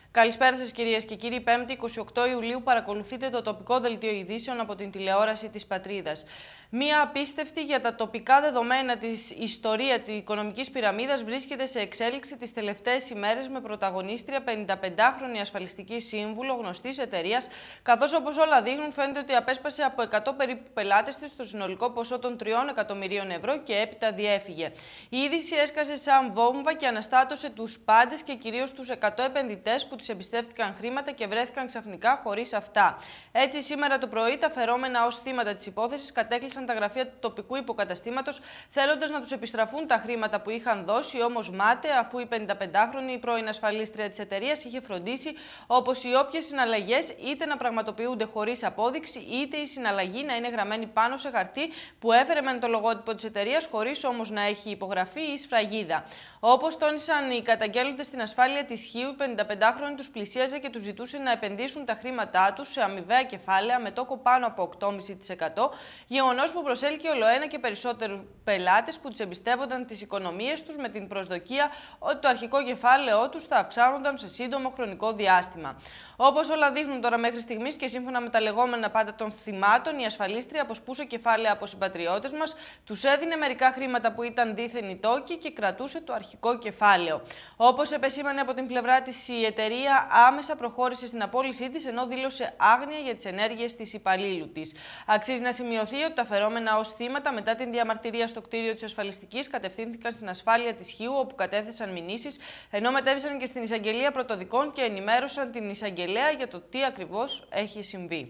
Καλησπέρα σας κυρίες και κύριοι. 5η 28 Ιουλίου παρακολουθείτε το τοπικό δελτίο ειδήσεων από την τηλεόραση της Πατρίδας. Μία απίστευτη για τα τοπικά δεδομένα της ιστορία της οικονομικής πυραμίδας βρίσκεται σε εξέλιξη τις τελευταίες ημέρες με πρωταγωνίστρια 55χρονη ασφαλιστική σύμβουλο γνωστής εταιρείας, καθώς όπως όλα δείχνουν φαίνεται ότι απέσπασε από 100 περίπου πελάτες της στο συνολικό ποσό των 3 εκατομμυρίων ευρώ και έπειτα διέφυγε. Η είδηση έσκασε σαν βόμβα και αναστάτωσε τους πάντες και κυρίως τους 100 επενδυτές που τους εμπιστεύτηκαν χρήματα και βρέθηκαν ξαφνικά χωρίς αυτά. Έτσι, σήμερα το πρωί, τα φερόμενα ως θύματα της υπόθεσης κατέκλυσαν τα γραφεία του τοπικού υποκαταστήματος, θέλοντας να τους επιστραφούν τα χρήματα που είχαν δώσει, όμως μάταια, αφού η 55χρονη πρώην ασφαλίστρια της εταιρείας είχε φροντίσει όπως οι όποιες συναλλαγές είτε να πραγματοποιούνται χωρίς απόδειξη, είτε η συναλλαγή να είναι γραμμένη πάνω σε χαρτί που έφερε με το λογότυπο της εταιρείας, χωρίς όμως να έχει υπογραφεί ή σφραγίδα. Όπως τόνισαν οι καταγγέλλοντες στην ασφάλεια της Χίου, η 55χρονη τους πλησίαζε και τους ζητούσε να επενδύσουν τα χρήματά τους σε αμοιβαία κεφάλαια με τόκο πάνω από 8,5%, γεγονός που προσέλκυε ολοένα και περισσότερους πελάτες που τους εμπιστεύονταν τις οικονομίες τους με την προσδοκία ότι το αρχικό κεφάλαιό τους θα αυξάνονταν σε σύντομο χρονικό διάστημα. Όπως όλα δείχνουν τώρα μέχρι στιγμής και σύμφωνα με τα λεγόμενα πάντα των θυμάτων, η ασφαλίστρια αποσπούσε κεφάλαια από συμπατριώτες μας, τους έδινε μερικά χρήματα που ήταν δίθεν οι τόκοι και κρατούσε το αρχικό κεφάλαιο. Όπως επεσήμανε από την πλευρά της η εταιρεία, άμεσα προχώρησε στην απόλυσή της, ενώ δήλωσε άγνοια για τις ενέργειες της υπαλλήλου της. Αξίζει να σημειωθεί ότι τα φερόμενα ως θύματα μετά την διαμαρτυρία στο κτίριο της ασφαλιστικής κατευθύνθηκαν στην ασφάλεια της Χίου, όπου κατέθεσαν μηνύσεις, ενώ μετέβησαν και στην εισαγγελία πρωτοδικών και ενημέρωσαν την εισαγγελέα για το τι ακριβώς έχει συμβεί.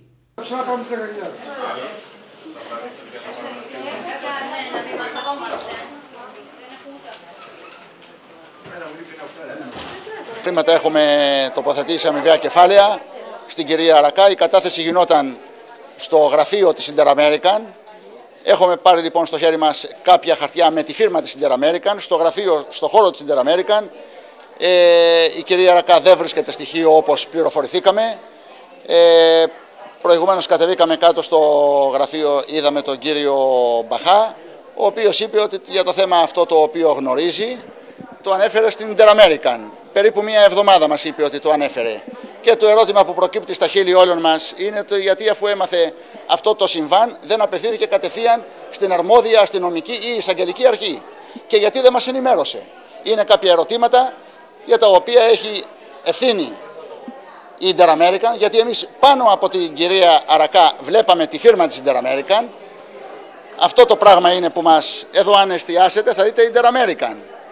Χρήματα έχουμε τοποθετήσει αμοιβαία κεφάλαια στην κυρία Αρακά. Η κατάθεση γινόταν στο γραφείο της Interamerican. Έχουμε πάρει λοιπόν στο χέρι μας κάποια χαρτιά με τη φίρμα της Interamerican. Στο γραφείο, στο χώρο της Interamerican, η κυρία Αρακά δεν βρίσκεται στοιχείο όπως πληροφορηθήκαμε. Προηγουμένως κατεβήκαμε κάτω στο γραφείο, είδαμε τον κύριο Μπαχά, ο οποίος είπε ότι για το θέμα αυτό το οποίο γνωρίζει, το ανέφερε στην Interamerican. Περίπου μία εβδομάδα μας είπε ότι το ανέφερε. Και το ερώτημα που προκύπτει στα χείλη όλων μας είναι το γιατί, αφού έμαθε αυτό το συμβάν, δεν απευθύνθηκε κατευθείαν στην αρμόδια αστυνομική ή εισαγγελική αρχή. Και γιατί δεν μας ενημέρωσε. Είναι κάποια ερωτήματα για τα οποία έχει ευθύνη η Interamerican, γιατί εμείς πάνω από την κυρία Αρακά βλέπαμε τη φίρμα της Interamerican. Αυτό το πράγμα είναι που μας, εδώ αν εστιάσετε θα δείτε Interamerican.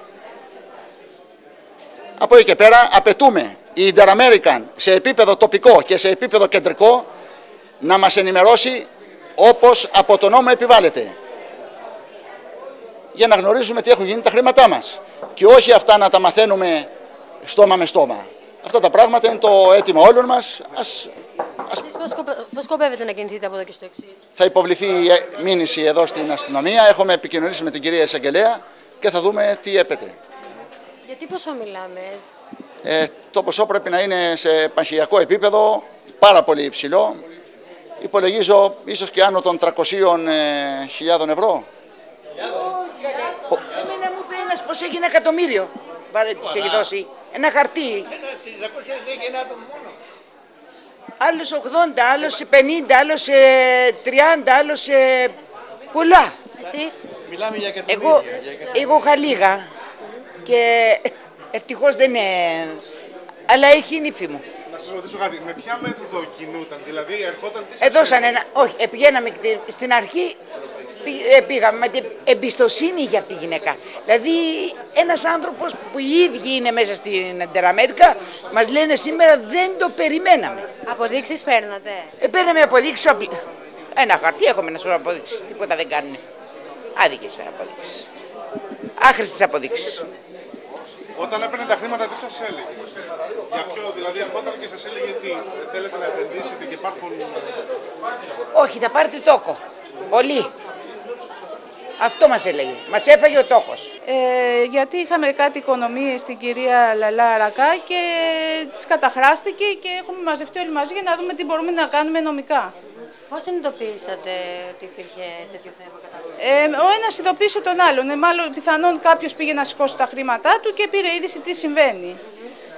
Από εκεί και πέρα απαιτούμε η Interamerican σε επίπεδο τοπικό και σε επίπεδο κεντρικό να μας ενημερώσει όπως από το νόμο επιβάλλεται, για να γνωρίζουμε τι έχουν γίνει τα χρήματά μας και όχι αυτά να τα μαθαίνουμε στόμα με στόμα. Αυτά τα πράγματα είναι το αίτημα όλων μας. Πώς σκοπεύετε να κινηθείτε από εδώ και στο εξής? Θα υποβληθεί μήνυση εδώ στην αστυνομία, έχουμε επικοινωνήσει με την κυρία εισαγγελέα και θα δούμε τι έπεται. Γιατί πόσο μιλάμε? Το ποσό πρέπει να είναι σε επαγγελματικό πάρα πολύ υψηλό. Υπολογίζω ίσως και άνω των 300.000 ευρώ. Εμένα μου είπε ένας πως έχει 1 εκατομμύριο. Τους έχει δώσει ένα χαρτί. 300.000 έχει ένα άτομο μόνο. Άλλος 80, άλλος 50, άλλος 30, άλλος πολλά. Εσείς? Μιλάμε για εκατομμύρια. Εγώ είχα λίγα και ευτυχώς δεν είναι, αλλά έχει η νύφη μου. Να σας ρωτήσω κάτι, με ποια μέθοδο κινούταν, δηλαδή ερχόταν τι σας Έδωσαν έλεγε? όχι, πηγαίναμε στην αρχή, πήγαμε με την εμπιστοσύνη για αυτή τη γυναίκα. Δηλαδή ένας άνθρωπος που οι ίδιοι είναι μέσα στην Interamerica μας λένε σήμερα δεν το περιμέναμε. Αποδείξεις παίρνατε? Παίρναμε αποδείξεις, ένα χαρτί, έχουμε ένα σωρό αποδείξεις, τίποτα δεν κάνουν. Άδικες αποδείξεις, άχρηστες αποδείξεις. Όταν έπαιρνε τα χρήματα, τι σας έλεγε? Για ποιο, δηλαδή ερχόταν και σας έλεγε τι, θέλετε να επενδύσετε και υπάρχουν... Όχι, θα πάρετε τόκο. Πολύ. Αυτό μας έλεγε. Μας έφαγε ο τόκος. Γιατί είχαμε κάτι οικονομίες στην κυρία Λαλά Αρακά και τις καταχράστηκε και έχουμε μαζευτεί όλοι μαζί για να δούμε τι μπορούμε να κάνουμε νομικά. Πώς συνειδητοποιήσατε ότι υπήρχε τέτοιο θέμα? Ο ένας ειδοποίησε τον άλλον. Μάλλον πιθανόν κάποιος πήγε να σηκώσει τα χρήματά του και πήρε είδηση τι συμβαίνει.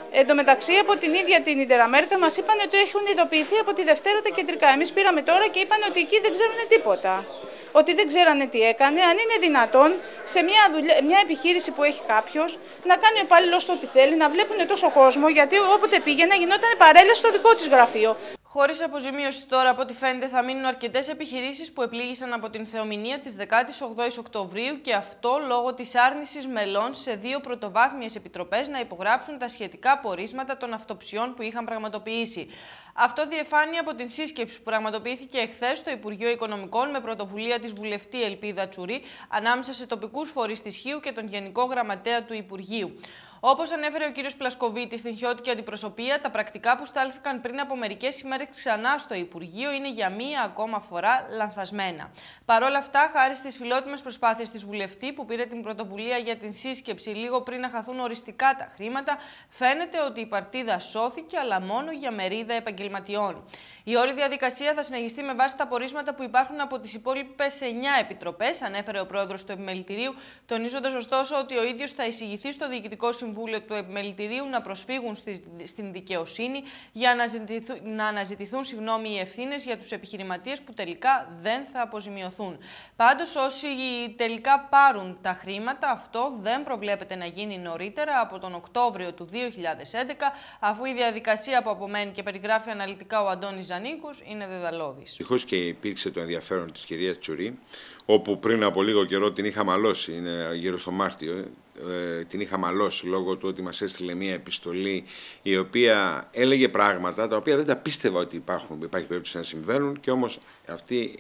Εν τω μεταξύ, από την ίδια την Ιντεραμέρικα μας είπαν ότι έχουν ειδοποιηθεί από τη Δευτέρα τα κεντρικά. Εμείς πήραμε τώρα και είπαν ότι εκεί δεν ξέρουν τίποτα. Ότι δεν ξέρανε τι έκανε. Αν είναι δυνατόν σε μια επιχείρηση που έχει κάποιος να κάνει ο υπάλληλος το ό,τι θέλει, να βλέπουν τόσο κόσμο, γιατί όποτε πήγαινε γινόταν παρέλαση στο δικό της γραφείο. Χωρίς αποζημίωση τώρα, από ό,τι φαίνεται, θα μείνουν αρκετές επιχειρήσεις που επλήγησαν από την θεομηνία της 18ης Οκτωβρίου και αυτό λόγω της άρνησης μελών σε 2 πρωτοβάθμιες επιτροπές να υπογράψουν τα σχετικά πορίσματα των αυτοψιών που είχαν πραγματοποιήσει. Αυτό διεφάνει από την σύσκεψη που πραγματοποιήθηκε εχθές στο Υπουργείο Οικονομικών με πρωτοβουλία της βουλευτή Ελπίδα Τσουρή ανάμεσα σε τοπικούς φορείς της Χίου και τον Γενικό Γραμματέα του Υπουργείου. Όπως ανέφερε ο κ. Πλασκοβίτης στην χιώτικη αντιπροσωπεία, τα πρακτικά που στάλθηκαν πριν από μερικές ημέρες ξανά στο Υπουργείο είναι για μία ακόμα φορά λανθασμένα. Παρ' όλα αυτά, χάρη στις φιλότιμες προσπάθειες της βουλευτή που πήρε την πρωτοβουλία για την σύσκεψη λίγο πριν να χαθούν οριστικά τα χρήματα, φαίνεται ότι η παρτίδα σώθηκε, αλλά μόνο για μερίδα επαγγελματιών. Η όλη διαδικασία θα συνεχιστεί με βάση τα πορίσματα που υπάρχουν από τις υπόλοιπες 9 επιτροπές, ανέφερε ο πρόεδρος του Επιμελητηρίου, τονίζοντας ωστόσο ότι ο ίδιος θα εισηγηθεί στο Διοικητικό Συμβούλιο του Επιμελητηρίου να προσφύγουν στην δικαιοσύνη για να αναζητηθούν οι ευθύνες για τους επιχειρηματίες που τελικά δεν θα αποζημιωθούν. Πάντως, όσοι τελικά πάρουν τα χρήματα, αυτό δεν προβλέπεται να γίνει νωρίτερα από τον Οκτώβριο του 2011, αφού η διαδικασία που απομένει και περιγράφει αναλυτικά ο Αντώνης Ζανίκος είναι δεδαλώδης. Ευτυχώς και υπήρξε το ενδιαφέρον της κυρίας Τσουρή, όπου πριν από λίγο καιρό την είχα μαλώσει, είναι γύρω στο Μάρτιο, την είχα μαλώσει λόγω του ότι μας έστειλε μια επιστολή η οποία έλεγε πράγματα τα οποία δεν τα πίστευα ότι υπάρχει περίπτωση να συμβαίνουν και όμως αυτή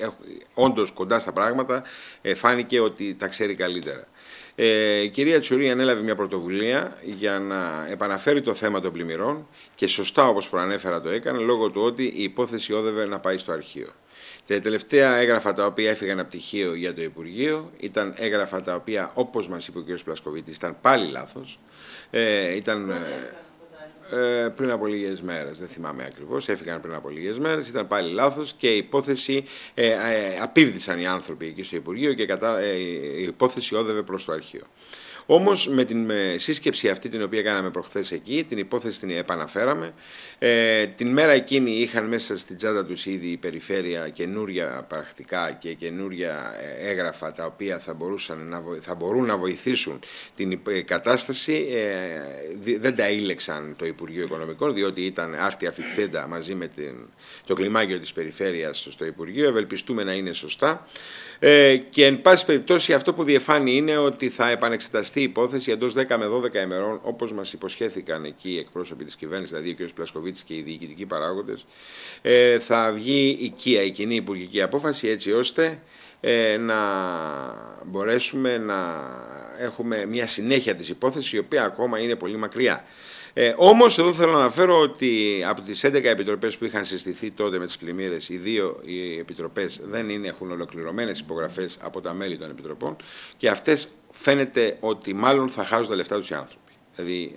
όντως κοντά στα πράγματα φάνηκε ότι τα ξέρει καλύτερα. Η κυρία Τσουρή ανέλαβε μια πρωτοβουλία για να επαναφέρει το θέμα των πλημμυρών και σωστά όπως προανέφερα το έκανε λόγω του ότι η υπόθεση όδευε να πάει στο αρχείο. Τα τελευταία έγγραφα τα οποία έφυγαν από πτυχίο για το Υπουργείο ήταν έγγραφα τα οποία, όπως μας είπε ο κ. Πλασκοβίτης, ήταν πάλι λάθος. Πριν από λίγες μέρες, δεν θυμάμαι ακριβώς, έφυγαν πριν από λίγες μέρες, ήταν πάλι λάθος και η υπόθεση απίβδησαν οι άνθρωποι εκεί στο Υπουργείο και η υπόθεση όδευε προς το αρχείο. Όμως με την σύσκεψη αυτή την οποία κάναμε προχθές εκεί, την υπόθεση την επαναφέραμε. Την μέρα εκείνη είχαν μέσα στην τσάντα τους ήδη η περιφέρεια καινούρια πρακτικά και καινούρια έγγραφα τα οποία θα μπορούν να βοηθήσουν την κατάσταση. Δεν τα ήλεξαν το Υπουργείο Οικονομικών, διότι ήταν άρτια φιχθέντα μαζί με το κλιμάκιο της περιφέρειας στο Υπουργείο. Ευελπιστούμε να είναι σωστά. Και εν πάση περιπτώσει αυτό που διεφάνει είναι ότι θα επανεξεταστεί η υπόθεση εντός 10 με 12 ημερών, όπως μας υποσχέθηκαν εκεί οι εκπρόσωποι της κυβέρνησης, δηλαδή ο κ. Πλασκοβίτης και οι διοικητικοί παράγοντες. Θα βγει η κοινή υπουργική απόφαση έτσι ώστε να μπορέσουμε να έχουμε μια συνέχεια της υπόθεσης η οποία ακόμα είναι πολύ μακριά. Όμως εδώ θέλω να αναφέρω ότι από τις 11 επιτροπές που είχαν συστηθεί τότε με τις πλημμύρες, οι 2 επιτροπές δεν έχουν ολοκληρωμένες υπογραφές από τα μέλη των επιτροπών και αυτές φαίνεται ότι μάλλον θα χάσουν τα λεφτά τους οι άνθρωποι. Δηλαδή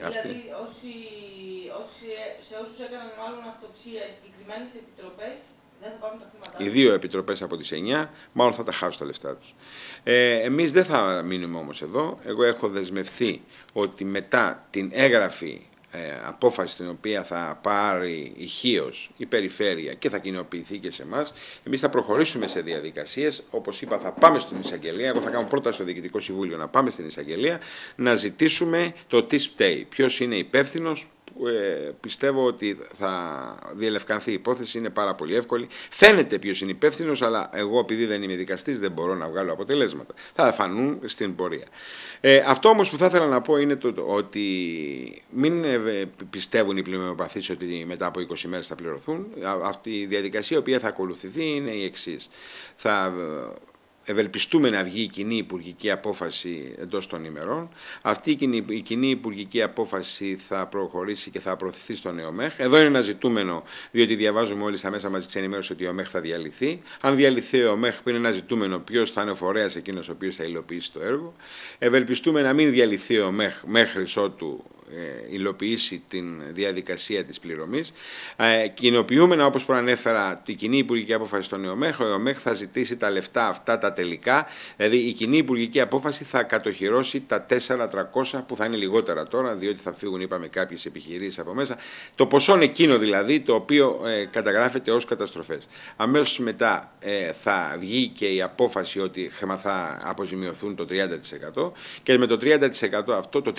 σε όσους έκαναν μάλλον αυτοψία οι συγκεκριμένες επιτροπές δεν θα πάρουν τα χρήματά. Οι 2 επιτροπές από τις 9 μάλλον θα τα χάσουν τα λεφτά τους. Εμείς δεν θα μείνουμε όμως εδώ. Εγώ έχω δεσμευθεί ότι μετά την έγγραφη απόφαση την οποία θα πάρει η Χίος, η Περιφέρεια και θα κοινοποιηθεί και σε εμάς, εμείς θα προχωρήσουμε σε διαδικασίες. Όπως είπα, θα πάμε στην εισαγγελία. Εγώ θα κάνω πρώτα στο Διοικητικό Συμβούλιο να πάμε στην εισαγγελία να ζητήσουμε το τι φταίει, ποιος είναι υπεύθυνος. Πιστεύω ότι θα διελευκανθεί η υπόθεση, είναι πάρα πολύ εύκολη. Φαίνεται ποιος είναι υπεύθυνος, αλλά εγώ επειδή δεν είμαι δικαστής δεν μπορώ να βγάλω αποτελέσματα. Θα φανούν στην πορεία. Αυτό όμως που θα ήθελα να πω είναι ότι μην πιστεύουν οι πλημμυροπαθείς ότι μετά από 20 μέρες θα πληρωθούν. Αυτή η διαδικασία η οποία θα ακολουθηθεί είναι η εξής. Ευελπιστούμε να βγει η κοινή υπουργική απόφαση εντός των ημερών. Αυτή η κοινή υπουργική απόφαση θα προχωρήσει και θα προωθηθεί στον ΕΟΜΕΧ. Εδώ είναι ένα ζητούμενο, διότι διαβάζουμε όλοι στα μέσα μαζικής ενημέρωσης ότι η ΕΟΜΕΧ θα διαλυθεί. Αν διαλυθεί ο ΕΟΜΕΧ, είναι ένα ζητούμενο ποιος θα είναι ο φορέας εκείνος ο οποίος θα υλοποιήσει το έργο. Ευελπιστούμε να μην διαλυθεί ο ΕΟΜΕΧ μέχρι ότου υλοποιήσει την διαδικασία της πληρωμής. Κοινοποιούμενα, όπως προανέφερα, την κοινή υπουργική απόφαση στον ΕΟΜΕΧ. Ο ΕΟΜΕΧ θα ζητήσει τα λεφτά αυτά τα τελικά, δηλαδή η κοινή υπουργική απόφαση θα κατοχυρώσει τα 4.300 που θα είναι λιγότερα τώρα, διότι θα φύγουν, είπαμε, κάποιες επιχειρήσεις από μέσα. Το ποσό είναι εκείνο δηλαδή το οποίο καταγράφεται ως καταστροφές. Αμέσως μετά θα βγει και η απόφαση ότι θα αποζημιωθούν το 30% και με το 30%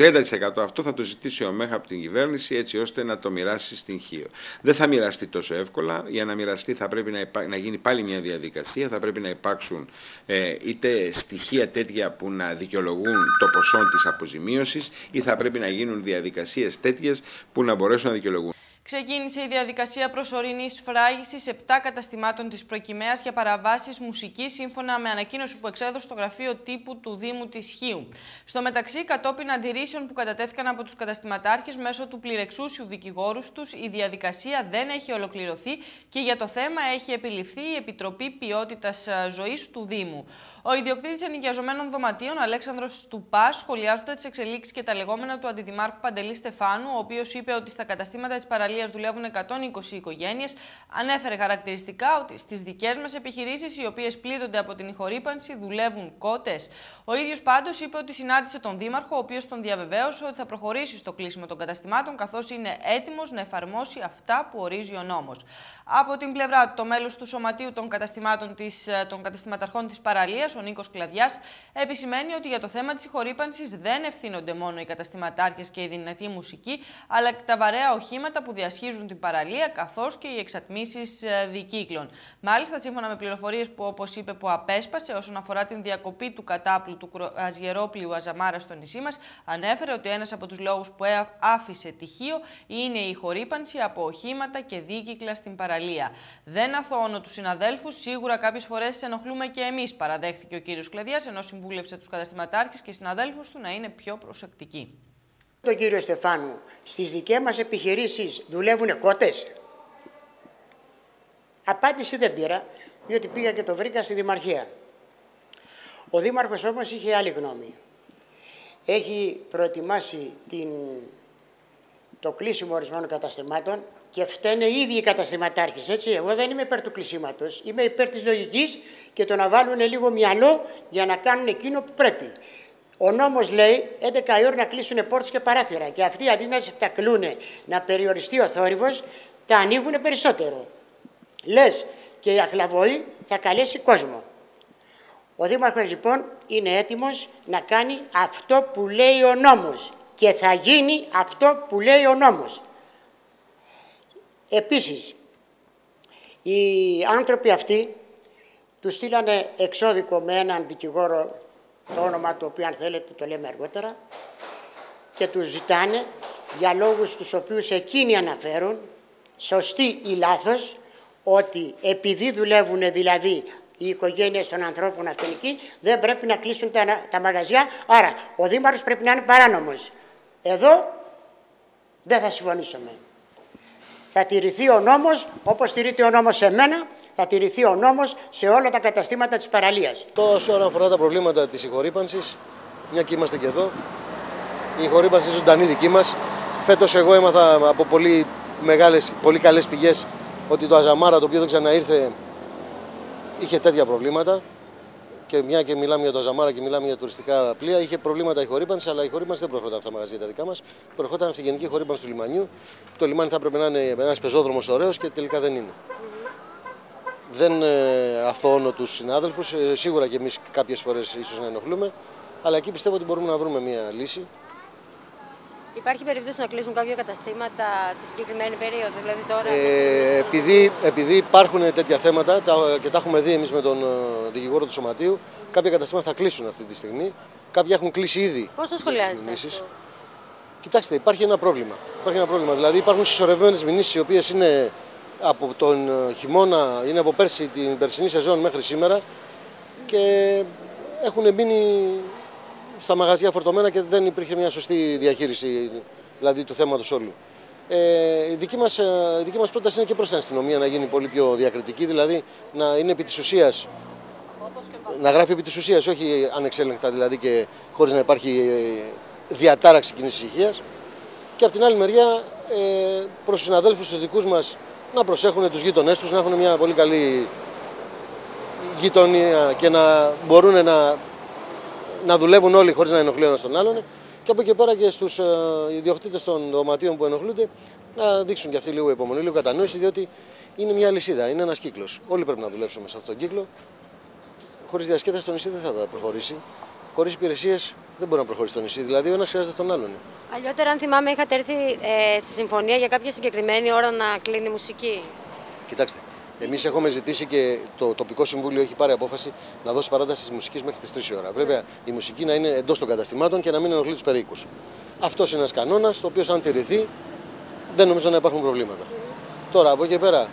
αυτό θα το ζητήσει ο ΜΕΧ από την κυβέρνηση, έτσι ώστε να το μοιράσει στην ΧΙΟ. Δεν θα μοιραστεί τόσο εύκολα. Για να μοιραστεί θα πρέπει να γίνει πάλι μια διαδικασία, θα πρέπει να υπάρξουν είτε στοιχεία τέτοια που να δικαιολογούν το ποσό της αποζημίωσης, ή θα πρέπει να γίνουν διαδικασίες τέτοιες που να μπορέσουν να δικαιολογούν. Ξεκίνησε η διαδικασία προσωρινής σφράγισης 7 καταστημάτων της Προκυμαίας για παραβάσεις μουσικής, σύμφωνα με ανακοίνωση που εξέδωσε το Γραφείο Τύπου του Δήμου της Χίου. Στο μεταξύ, κατόπιν αντιρρήσεων που κατατέθηκαν από τους καταστηματάρχες μέσω του πληρεξούσιου δικηγόρους τους, η διαδικασία δεν έχει ολοκληρωθεί και για το θέμα έχει επιληφθεί η Επιτροπή Ποιότητας Ζωής του Δήμου. Ο ιδιοκτήτης ενοικιαζομένων δωματίων, Αλέξανδρος Τουπάς, σχολιάζοντας τις εξελίξεις και τα λεγόμενα του Αντιδημάρχου Παντελή Στεφάνου, ο οποίος είπε ότι στα καταστήματα της παραλίας δουλεύουν 120 οικογένειες, ανέφερε χαρακτηριστικά ότι στις δικές μας επιχειρήσεις, οι οποίες πλήττονται από την ηχορύπανση, δουλεύουν κότες. Ο ίδιος πάντως είπε ότι συνάντησε τον Δήμαρχο, ο οποίος τον διαβεβαίωσε ότι θα προχωρήσει στο κλείσιμο των καταστημάτων, καθώς είναι έτοιμος να εφαρμόσει αυτά που ορίζει ο νόμος. Από την πλευρά του, το μέλος του Σωματείου των Καταστηματαρχών της Παραλίας, ο Νίκος Κλαδιάς, επισημαίνει ότι για το θέμα της ηχορύπανσης δεν ευθύνονται μόνο οι καταστηματάρχες και η δυνατή μουσική, αλλά και τα βαρέα οχήματα που διασχίζουν την παραλία, καθώς και οι εξατμίσεις δικύκλων. Μάλιστα, σύμφωνα με πληροφορίες που, όπως είπε, που απέσπασε όσον αφορά την διακοπή του κατάπλου του κρουαζιερόπλοιου Αζαμάρα στο νησί μας, ανέφερε ότι ένας από τους λόγους που άφησε τυχείο είναι η ηχορύπανση από οχήματα και δίκυκλα στην παραλία. Δεν αθωώνω τους συναδέλφους, σίγουρα κάποιες φορές ενοχλούμε και εμείς, παραδέχθηκε ο κύριος Κλαδιάς, ενώ συμβούλευσε τους καταστηματάρχες και συναδέλφους του να είναι πιο προσεκτικοί. Τον κύριο Στεφάνου, στις δικές μας επιχειρήσεις δουλεύουνε κότες? Απάντηση δεν πήρα, διότι πήγα και το βρήκα στη Δημαρχία. Ο Δήμαρχος όμως είχε άλλη γνώμη. Έχει προετοιμάσει το κλείσιμο ορισμένων καταστημάτων και φταίνε οι ίδιοι οι καταστηματάρχες, έτσι. Εγώ δεν είμαι υπέρ του κλεισίματος, είμαι υπέρ της λογικής και το να βάλουν λίγο μυαλό για να κάνουν εκείνο που πρέπει. Ο νόμος λέει 11 η ώρα να κλείσουν πόρτες και παράθυρα και αυτοί αντί να τα κλούνε να περιοριστεί ο θόρυβος, τα ανοίγουν περισσότερο. Λες και η αχλαβοή θα καλέσει κόσμο. Ο Δήμαρχος λοιπόν είναι έτοιμος να κάνει αυτό που λέει ο νόμος και θα γίνει αυτό που λέει ο νόμος. Επίσης, οι άνθρωποι αυτοί τους στείλανε εξώδικο με έναν δικηγόρο, το όνομα του οποίου αν θέλετε το λέμε αργότερα, και τους ζητάνε για λόγους τους οποίους εκείνοι αναφέρουν, σωστή ή λάθος, ότι επειδή δουλεύουν δηλαδή οι οικογένειες των ανθρώπων αυτών εκεί, δεν πρέπει να κλείσουν τα μαγαζιά, άρα ο Δήμαρχος πρέπει να είναι παράνομος. Εδώ δεν θα συμφωνήσουμε. Θα τηρηθεί ο νόμος, όπως τηρείται ο νόμος σε μένα, θα τηρηθεί ο νόμος σε όλα τα καταστήματα της παραλίας. Τώρα, όσον αφορά τα προβλήματα της ηχορύπανσης, μια και είμαστε και εδώ, η ηχορύπανση είναι ζωντανή δική μας. Φέτος εγώ έμαθα από πολύ καλές πηγές ότι το Αζαμάρα, το οποίο δεν ξαναήρθε, είχε τέτοια προβλήματα. Και μια και μιλάμε για το Αζαμάρα και μιλάμε για τουριστικά πλοία, είχε προβλήματα ηχορύπανση, αλλά η ηχορύπανση δεν προερχόταν από τα μαγαζιά τα δικά μας. Προερχόταν από τη γενική ηχορύπανση του λιμανιού. Το λιμάνι θα έπρεπε να είναι ένας πεζόδρομος ωραίος και τελικά δεν είναι. Δεν αθωώνω τους συνάδελφους, σίγουρα και εμείς κάποιες φορές ίσως να ενοχλούμε, αλλά εκεί πιστεύω ότι μπορούμε να βρούμε μια λύση. Υπάρχει περίπτωση να κλείσουν κάποια καταστήματα τη συγκεκριμένη περίοδο, δηλαδή τώρα? Επειδή υπάρχουν τέτοια θέματα και τα έχουμε δει εμείς με τον δικηγόρο του Σωματείου, κάποια καταστήματα θα κλείσουν αυτή τη στιγμή. Κάποια έχουν κλείσει ήδη. Πώς το σχολιάζετε αυτό? Κοιτάξτε, υπάρχει ένα πρόβλημα. Δηλαδή υπάρχουν συσσωρευμένες μηνύσεις οι οποίες είναι από τον χειμώνα, είναι από την περσινή σεζόν μέχρι σήμερα και έχουν μείνει στα μαγαζιά φορτωμένα και δεν υπήρχε μια σωστή διαχείριση δηλαδή, του θέματος όλου. Η δική μας πρόταση είναι και προς την αστυνομία να γίνει πολύ πιο διακριτική, δηλαδή να είναι επί της ουσίας, να γράφει επί της ουσίας, όχι ανεξέλεγκτα δηλαδή και χωρίς να υπάρχει διατάραξη κοινής ησυχίας. Και από την άλλη μεριά, προς τους συναδέλφους τους δικούς μας να προσέχουν τους γείτονές τους, να έχουν μια πολύ καλή γειτονία και να μπορούν να δουλεύουν όλοι χωρίς να ενοχλούν ένας τον άλλον. Και από εκεί πέρα και στους ιδιοκτήτες των δωματίων που ενοχλούνται να δείξουν και αυτοί λίγο υπομονή, λίγο κατανόηση, διότι είναι μια λυσίδα, είναι ένας κύκλος. Όλοι πρέπει να δουλέψουμε σε αυτόν τον κύκλο. Χωρίς διασκέδαση το νησί δεν θα προχωρήσει. Χωρίς υπηρεσίες δεν μπορεί να προχωρήσει το νησί. Δηλαδή, ο ένας χρειάζεται τον άλλον. Αλλιότερα, αν θυμάμαι, είχατε έρθει στη συμφωνία για κάποια συγκεκριμένη ώρα να κλείνει η μουσική. Κοιτάξτε, εμείς έχουμε ζητήσει και το τοπικό συμβούλιο έχει πάρει απόφαση να δώσει παράταση της μουσικής μέχρι τις 3 η ώρα. Βέβαια, η μουσική να είναι εντός των καταστημάτων και να μην ενοχλεί τους περίοικους. Αυτός είναι ένας κανόνας, το οποίο αν τηρηθεί δεν νομίζω να υπάρχουν προβλήματα. Τώρα, από εκεί πέρα,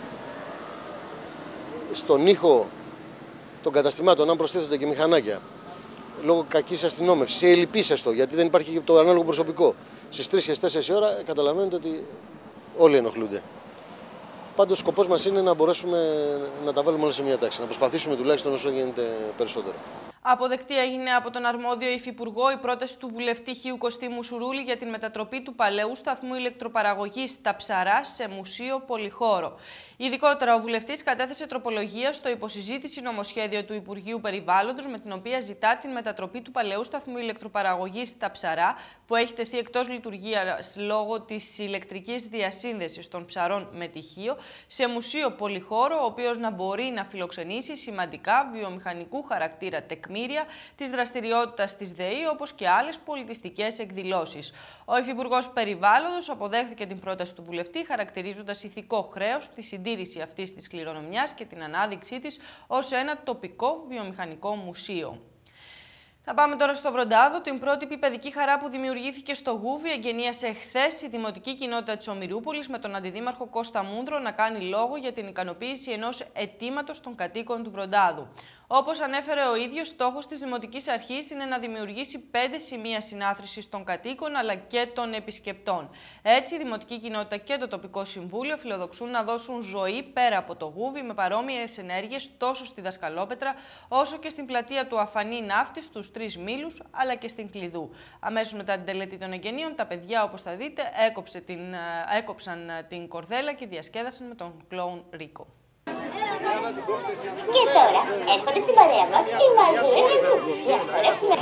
στον ήχο των καταστημάτων, αν προσθέτονται και μηχανάκια, λόγω κακής αστυνόμευσης ή ελλειπής έστω, γιατί δεν υπάρχει και το ανάλογο προσωπικό, στις 3 και 4 η ώρα καταλαβαίνετε ότι όλοι ενοχλούνται. Πάντως, ο σκοπός μας είναι να μπορέσουμε να τα βάλουμε όλα σε μια τάξη, να προσπαθήσουμε τουλάχιστον όσο γίνεται περισσότερο. Αποδεκτή έγινε από τον αρμόδιο υφυπουργό η πρόταση του βουλευτή Χίου Κωστή Σουρούλη για την μετατροπή του παλαιού σταθμού ηλεκτροπαραγωγής στα Ψαρά σε μουσείο πολυχώρο. Ειδικότερα, ο βουλευτής κατέθεσε τροπολογία στο υποσυζήτηση νομοσχέδιο του Υπουργείου Περιβάλλοντος, με την οποία ζητά την μετατροπή του παλαιού σταθμού ηλεκτροπαραγωγής στα Ψαρά, που έχει τεθεί εκτός λειτουργίας λόγω της ηλεκτρικής διασύνδεσης των Ψαρών με τη Χίο, σε μουσείο πολυχώρο, ο οποίος να μπορεί να φιλοξενήσει σημαντικά βιομηχανικού χαρακτήρα τεκμήρια της δραστηριότητας της ΔΕΗ, όπως και άλλες πολιτιστικές εκδηλώσεις. Ο Υφυπουργός Περιβάλλοντος αποδέχθηκε την πρόταση του βουλευτή, χαρακτηρίζοντας ηθικό χρέος τη συντήρηση αυτής της κληρονομιάς και την ανάδειξή της ως ένα τοπικό βιομηχανικό μουσείο. Θα πάμε τώρα στο Βροντάδο. Την πρότυπη παιδική χαρά που δημιουργήθηκε στο Γούβι εγγενίασε χθες η Δημοτική Κοινότητα της Ομηρούπολης, με τον Αντιδήμαρχο Κώστα Μούντρο να κάνει λόγο για την ικανοποίηση ενός αιτήματος των κατοίκων του Βροντάδου. Όπως ανέφερε ο ίδιος, στόχος της Δημοτικής Αρχής είναι να δημιουργήσει 5 σημεία συνάθρησης των κατοίκων αλλά και των επισκεπτών. Έτσι, η Δημοτική Κοινότητα και το Τοπικό Συμβούλιο φιλοδοξούν να δώσουν ζωή πέρα από το Γούβι με παρόμοιες ενέργειες τόσο στη Δασκαλόπετρα όσο και στην πλατεία του Αφανή Ναύτη, στους 3 Μήλους αλλά και στην Κλειδού. Αμέσως μετά την τελετή των εγγενείων, τα παιδιά, όπως θα δείτε, έκοψαν την κορδέλα και διασκέδασαν με τον κλόουν Ρίκο. Και τώρα έρχονται στην παρέα μας οι Μαζού Ερεζού για να χορέψουμε.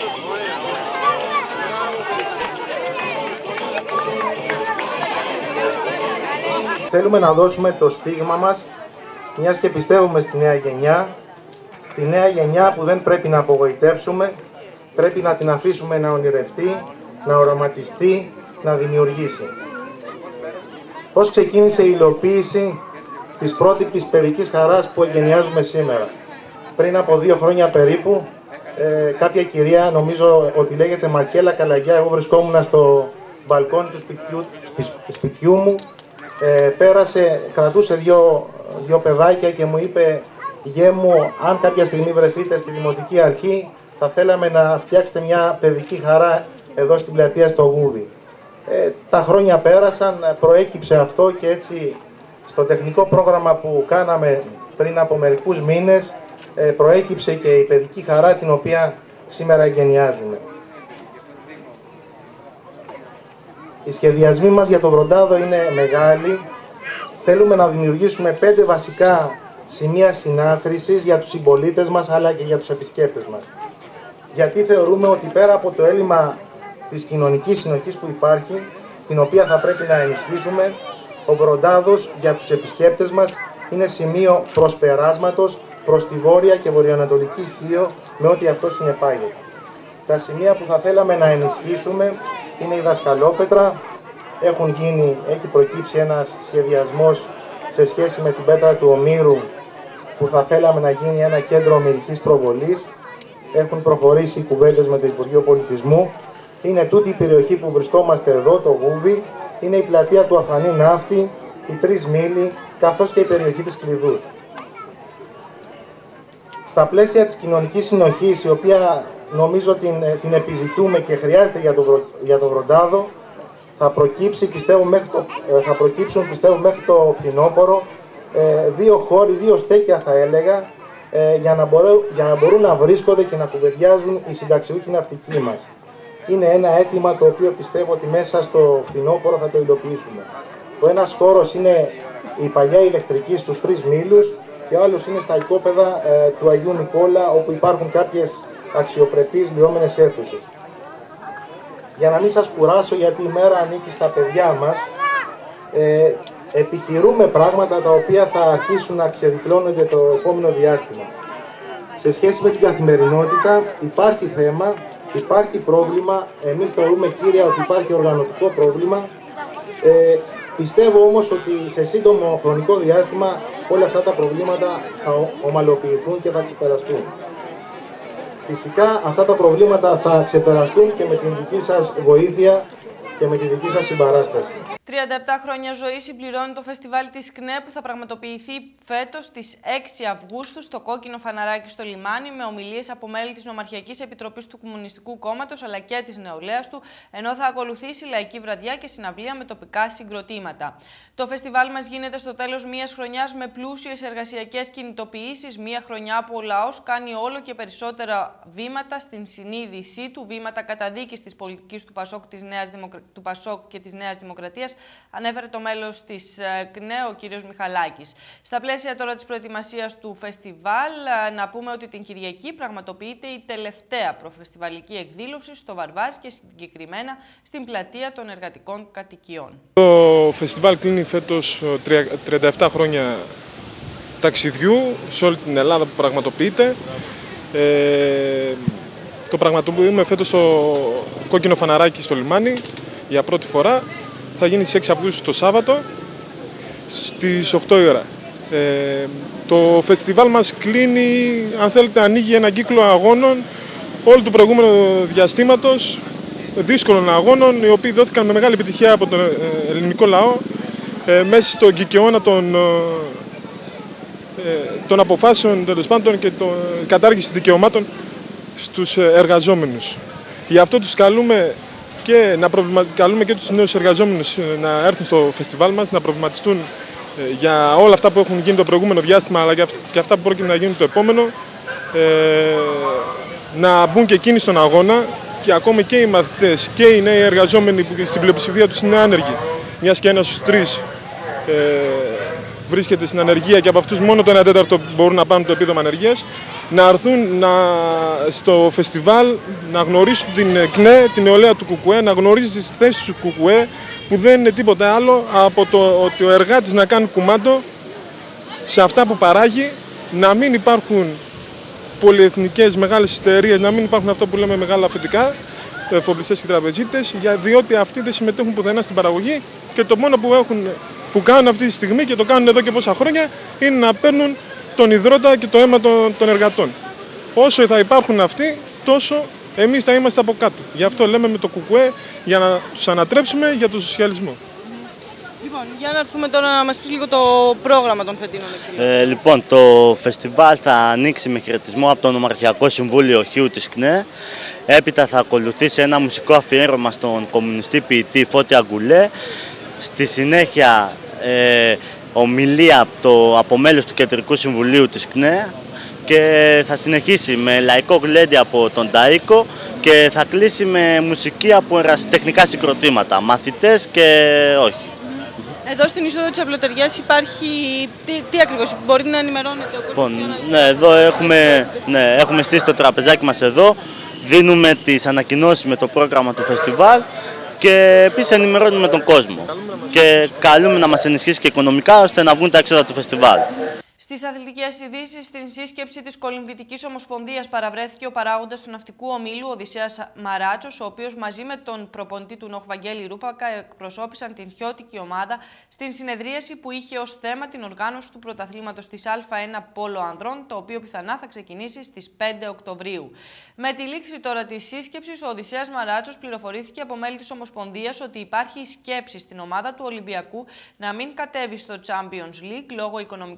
Θέλουμε να δώσουμε το στίγμα μας, μιας και πιστεύουμε στη νέα γενιά, στη νέα γενιά που δεν πρέπει να απογοητεύσουμε, πρέπει να την αφήσουμε να ονειρευτεί, να οραματιστεί, να δημιουργήσει. Πώς ξεκίνησε η υλοποίηση της πρότυπης παιδικής χαράς που εγκαινιάζουμε σήμερα? Πριν από 2 χρόνια περίπου, κάποια κυρία, νομίζω ότι λέγεται Μαρκέλα Καλαγιά, εγώ βρισκόμουν στο μπαλκόνι του σπιτιού μου, κρατούσε δύο παιδάκια και μου είπε: «Γε μου, αν κάποια στιγμή βρεθείτε στη Δημοτική Αρχή, θα θέλαμε να φτιάξετε μια παιδική χαρά εδώ στην πλατεία στο Γούβι». Τα χρόνια πέρασαν, προέκυψε αυτό και έτσι στο τεχνικό πρόγραμμα που κάναμε πριν από μερικούς μήνες προέκυψε και η παιδική χαρά, την οποία σήμερα εγκαινιάζουμε. Οι σχεδιασμοί μας για το Βροντάδο είναι μεγάλοι. Θέλουμε να δημιουργήσουμε 5 βασικά σημεία συνάθρησης για τους συμπολίτες μας αλλά και για τους επισκέπτες μας. Γιατί θεωρούμε ότι πέρα από το έλλειμμα της κοινωνικής συνοχής που υπάρχει, την οποία θα πρέπει να ενισχύσουμε, ο Βροντάδος για τους επισκέπτες μας είναι σημείο προσπεράσματος προς τη βόρεια και βορειοανατολική Χίο με ό,τι αυτό συνεπάγεται. Τα σημεία που θα θέλαμε να ενισχύσουμε είναι η Δασκαλόπετρα. Έχει προκύψει ένας σχεδιασμός σε σχέση με την πέτρα του Ομήρου που θα θέλαμε να γίνει ένα κέντρο ομηρικής προβολής. Έχουν προχωρήσει οι κουβέντες με το Υπουργείο Πολιτισμού. Είναι τούτη η περιοχή που βρισκόμαστε εδώ, το Γούβι. Είναι η πλατεία του Αφανή Ναύτη, οι 3 Μήλοι, καθώς και η περιοχή της Κλειδούς. Στα πλαίσια της κοινωνικής συνοχής, η οποία νομίζω την επιζητούμε και χρειάζεται για το Βροντάδο, θα προκύψουν πιστεύω μέχρι το φθινόπωρο 2 χώροι, 2 στέκια θα έλεγα, για να μπορούν να βρίσκονται και να κουβεντιάζουν οι συνταξιούχοι ναυτικοί μας. είναι ένα αίτημα το οποίο πιστεύω ότι μέσα στο φθινόπωρο θα το υλοποιήσουμε. Ο ένας χώρος είναι η παλιά ηλεκτρική στους 3 Μήλους και ο άλλος είναι στα οικόπεδα του Αγίου Νικόλα, όπου υπάρχουν κάποιες αξιοπρεπείς λιώμενες αίθουσες. Για να μην σας κουράσω, γιατί η μέρα ανήκει στα παιδιά μας, επιχειρούμε πράγματα τα οποία θα αρχίσουν να ξεδιπλώνονται το επόμενο διάστημα. Σε σχέση με την καθημερινότητα υπάρχει θέμα, υπάρχει πρόβλημα, εμείς θεωρούμε κύρια ότι υπάρχει οργανωτικό πρόβλημα. Πιστεύω όμως ότι σε σύντομο χρονικό διάστημα όλα αυτά τα προβλήματα θα ομαλοποιηθούν και θα ξεπεραστούν. Φυσικά αυτά τα προβλήματα θα ξεπεραστούν και με την δική σας βοήθεια και με τη δική σας συμπαράσταση. 37 χρόνια ζωή συμπληρώνει το φεστιβάλ της ΚΝΕ που θα πραγματοποιηθεί φέτος στις 6 Αυγούστου στο Κόκκινο Φαναράκι στο Λιμάνι, με ομιλίες από μέλη της Νομαρχιακής Επιτροπής του Κομμουνιστικού Κόμματος αλλά και της νεολαίας του, ενώ θα ακολουθήσει λαϊκή βραδιά και συναυλία με τοπικά συγκροτήματα. Το φεστιβάλ μας γίνεται στο τέλος μιας χρονιάς με πλούσιες εργασιακές κινητοποιήσεις, μια χρονιά που ο λαός κάνει όλο και περισσότερα βήματα στην συνείδησή του, βήματα καταδίκης της πολιτικής του Πασόκ και της Νέας Δημοκρατίας, ανέφερε το μέλος της ΚΝΕ, ο κύριος Μιχαλάκης. Στα πλαίσια τώρα της προετοιμασίας του φεστιβάλ, να πούμε ότι την Κυριακή πραγματοποιείται η τελευταία προφεστιβαλική εκδήλωση στο Βαρβάζ και συγκεκριμένα στην πλατεία των εργατικών κατοικιών. Το φεστιβάλ κλείνει φέτος 37 χρόνια ταξιδιού σε όλη την Ελλάδα που πραγματοποιείται. Το πραγματοποιούμε φέτος στο Κόκκινο Φαναράκι στο Λιμάνι για πρώτη φορά. Θα γίνει στις 6 Αυγούστου το Σάββατο στις 8 η ώρα. Το φεστιβάλ μας κλείνει, αν θέλετε, ανοίγει ένα κύκλο αγώνων όλου του προηγούμενου διαστήματος, δύσκολων αγώνων, οι οποίοι δόθηκαν με μεγάλη επιτυχία από τον ελληνικό λαό μέσα στον κικαιώνα των αποφάσεων, τέλος πάντων, και των κατάργηση δικαιωμάτων στους εργαζόμενους. Γι' αυτό τους καλούμε και τους νέους εργαζόμενους να έρθουν στο φεστιβάλ μας, να προβληματιστούν για όλα αυτά που έχουν γίνει το προηγούμενο διάστημα, αλλά και αυτά που πρόκειται να γίνουν το επόμενο, να μπουν και εκείνοι στον αγώνα, και ακόμα και οι μαθητές και οι νέοι εργαζόμενοι που στην πλειοψηφία τους είναι άνεργοι, μιας και ένας στους 3 βρίσκεται στην ανεργία και από αυτούς μόνο το 1/4 μπορούν να πάρουν το επίδομα ανεργίας, να έρθουν στο φεστιβάλ, να γνωρίσουν την ΚΝΕ, την νεολαία του ΚΚΕ, να γνωρίζουν τις θέσεις του ΚΚΕ, που δεν είναι τίποτα άλλο από το ότι ο εργάτης να κάνει κουμάντο σε αυτά που παράγει, να μην υπάρχουν πολυεθνικές μεγάλες εταιρείες, να μην υπάρχουν αυτό που λέμε μεγάλα αφεντικά, εφοπλιστές και τραπεζίτες, διότι αυτοί δεν συμμετέχουν πουθενά στην παραγωγή και το μόνο που κάνουν αυτή τη στιγμή, και το κάνουν εδώ και πόσα χρόνια, είναι να παίρνουν τον υδρότα και το αίμα των εργατών. Όσο θα υπάρχουν αυτοί, τόσο εμείς θα είμαστε από κάτω. Γι' αυτό λέμε με το ΚΚΕ, για να τους ανατρέψουμε για τον σοσιαλισμό. Λοιπόν, για να έρθουμε τώρα να μας πεις λίγο το πρόγραμμα των φετινών εκδηλώσεων. Λοιπόν, το φεστιβάλ θα ανοίξει με χαιρετισμό από το Νομαρχιακό Συμβούλιο Χίου της ΚΝΕ. Έπειτα θα ακολουθήσει ένα μουσικό αφιέρωμα στον κομμουνιστή ποιητή Φώτη Αγκουλέ. Στη συνέχεια ομιλία από μέλος του Κεντρικού Συμβουλίου της ΚΝΕ, και θα συνεχίσει με λαϊκό γλέντι από τον Ταΐκο και θα κλείσει με μουσική από ερασιτεχνικά συγκροτήματα, μαθητές και όχι. Εδώ στην είσοδο της Αυλωτεριάς υπάρχει, τι ακριβώς, μπορεί να ενημερώνεται ο κόσμος? Ναι, εδώ έχουμε στήσει το τραπεζάκι μας εδώ, δίνουμε τις ανακοινώσεις με το πρόγραμμα του φεστιβάλ και επίσης ενημερώνουμε τον κόσμο. Και καλούμε να μας ενισχύσει και οικονομικά, ώστε να βγουν τα έξοδα του φεστιβάλ. Στις αθλητικές ειδήσεις, στην σύσκεψη της Κολυμβητικής Ομοσπονδίας παραβρέθηκε ο παράγοντας του ναυτικού ομίλου, ο Οδυσσέας Μαράτσος, ο οποίος μαζί με τον προπονητή του ΝΟΧ Βαγγέλη Ρούπακα εκπροσώπησαν την χιώτικη ομάδα στην συνεδρίαση που είχε ως θέμα την οργάνωση του πρωταθλήματος της Α1 Πόλο Ανδρών, το οποίο πιθανά θα ξεκινήσει στις 5 Οκτωβρίου. Με τη λήξη τώρα της σύσκεψης, ο Οδυσσέας Μαράτσος πληροφορήθηκε από μέλη της Ομοσπονδίας ότι υπάρχει σκέψη στην ομάδα του Ολυμπιακού να μην κατέβει στο Champions League λόγω οικονομικών προβλημάτων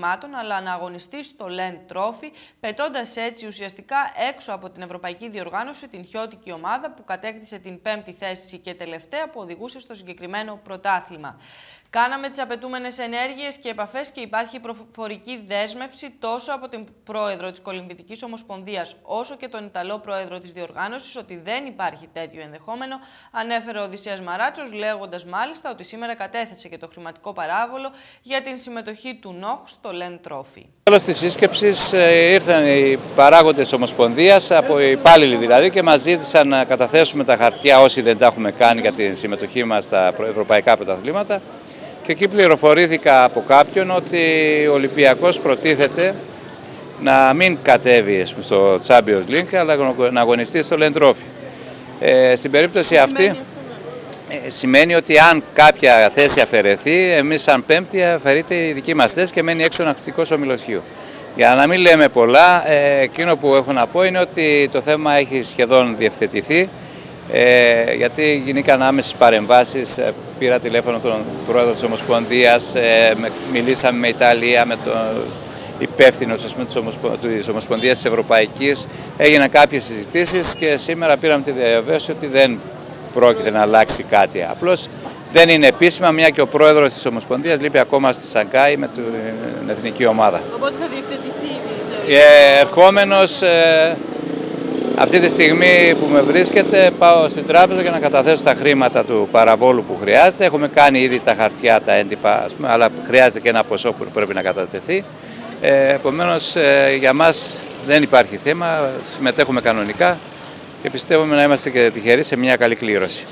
χρημάτων, αλλά να αγωνιστεί στο Land Trophy, πετώντας έτσι ουσιαστικά έξω από την ευρωπαϊκή διοργάνωση την χιώτικη ομάδα που κατέκτησε την 5η θέση και τελευταία που οδηγούσε στο συγκεκριμένο πρωτάθλημα. Κάναμε τις απαιτούμενες ενέργειες και επαφές και υπάρχει προφορική δέσμευση τόσο από την πρόεδρο της Κολυμβητικής Ομοσπονδίας όσο και τον Ιταλό πρόεδρο της διοργάνωσης ότι δεν υπάρχει τέτοιο ενδεχόμενο, ανέφερε ο Οδυσσέας Μαράτσος, λέγοντας μάλιστα ότι σήμερα κατέθεσε και το χρηματικό παράβολο για την συμμετοχή του ΝΟΧ στο Land Trophy. Τέλος της σύσκεψης ήρθαν οι παράγοντες της Ομοσπονδίας, από οι υπάλληλοι δηλαδή, και μας ζήτησαν να καταθέσουμε τα χαρτιά όσοι δεν τα έχουμε κάνει για τη συμμετοχή μας στα ευρωπαϊκά πρωταθλήματα. Και εκεί πληροφορήθηκα από κάποιον ότι ο Ολυμπιακός προτίθεται να μην κατέβει στο Champions League, αλλά να αγωνιστεί στο Land Trophy. Στην περίπτωση αυτή σημαίνει ότι αν κάποια θέση αφαιρεθεί, εμείς σαν πέμπτη αφαιρείται η δική μας θέση και μένει έξω ο ναυτικός όμιλος Χ. Για να μην λέμε πολλά, εκείνο που έχω να πω είναι ότι το θέμα έχει σχεδόν διευθετηθεί. Γιατί γίνηκαν άμεσες παρεμβάσεις, πήρα τηλέφωνο τον πρόεδρο της Ομοσπονδίας, μιλήσαμε με Ιταλία, με τον υπεύθυνο της Ομοσπονδίας της Ευρωπαϊκής, έγιναν κάποιες συζητήσεις και σήμερα πήραμε τη διαβεβαίωση ότι δεν πρόκειται να αλλάξει κάτι. Απλώς δεν είναι επίσημα, μια και ο πρόεδρος της Ομοσπονδίας λείπει ακόμα στη Σανγκάη με την εθνική ομάδα. Οπότε θα διευθετηθεί. Ερχόμενος, αυτή τη στιγμή που με βρίσκεται, πάω στην τράπεζα για να καταθέσω τα χρήματα του παραβόλου που χρειάζεται. Έχουμε κάνει ήδη τα χαρτιά, τα έντυπα, αλλά χρειάζεται και ένα ποσό που πρέπει να κατατεθεί. Επομένως, για μας δεν υπάρχει θέμα, συμμετέχουμε κανονικά και πιστεύουμε να είμαστε και τυχεροί σε μια καλή κλήρωση.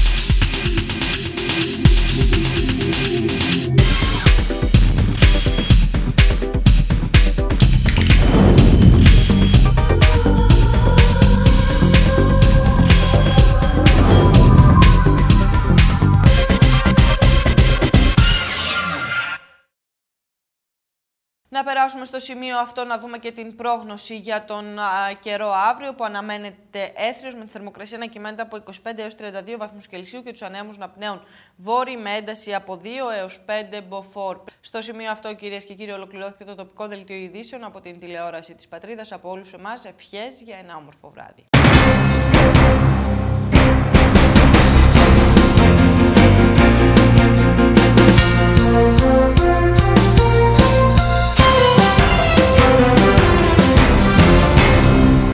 Να περάσουμε στο σημείο αυτό να δούμε και την πρόγνωση για τον καιρό αύριο που αναμένεται έθριος με τη θερμοκρασία να κυμαίνεται από 25 έως 32 βαθμούς Κελσίου και τους ανέμους να πνέουν βόρειοι με ένταση από 2 έως 5 μποφόρ. Στο σημείο αυτό, κυρίες και κύριοι, ολοκληρώθηκε το τοπικό δελτίο ειδήσεων από την τηλεόραση της Πατρίδας. Από όλους εμάς ευχές για ένα όμορφο βράδυ.